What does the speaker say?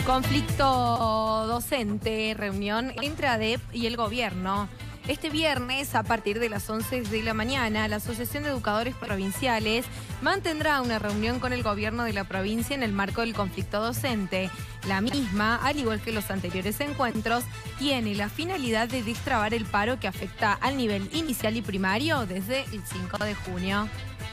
Conflicto docente, reunión entre ADEP y el gobierno. Este viernes, a partir de las 11 de la mañana, la Asociación de Educadores Provinciales mantendrá una reunión con el gobierno de la provincia en el marco del conflicto docente. La misma, al igual que los anteriores encuentros, tiene la finalidad de destrabar el paro que afecta al nivel inicial y primario desde el 5 de junio.